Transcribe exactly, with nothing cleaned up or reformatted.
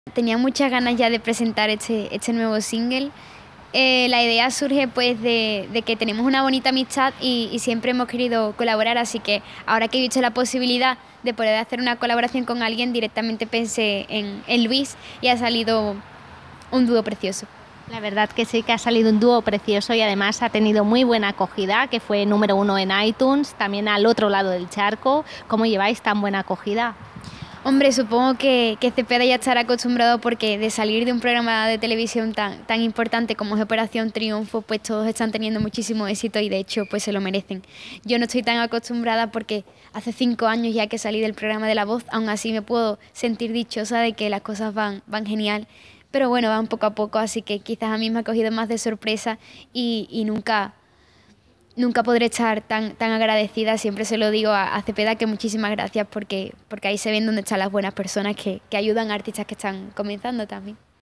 Tenía muchas ganas ya de presentar este, este nuevo single. Eh, la idea surge pues de, de que tenemos una bonita amistad y, y siempre hemos querido colaborar, así que ahora que he visto la posibilidad de poder hacer una colaboración con alguien, directamente pensé en, en Luis y ha salido un dúo precioso. La verdad que sí que ha salido un dúo precioso y además ha tenido muy buena acogida, que fue número uno en iTunes, también al otro lado del charco. ¿Cómo lleváis tan buena acogida? Hombre, supongo que, que Cepeda ya estará acostumbrado porque de salir de un programa de televisión tan, tan importante como es Operación Triunfo, pues todos están teniendo muchísimo éxito y de hecho pues se lo merecen. Yo no estoy tan acostumbrada porque hace cinco años ya que salí del programa de La Voz, aún así me puedo sentir dichosa de que las cosas van, van genial, pero bueno, van poco a poco, así que quizás a mí me ha cogido más de sorpresa y, y nunca... Nunca podré estar tan, tan agradecida, siempre se lo digo a, a Cepeda que muchísimas gracias porque, porque ahí se ven dónde están las buenas personas que, que ayudan a artistas que están comenzando también.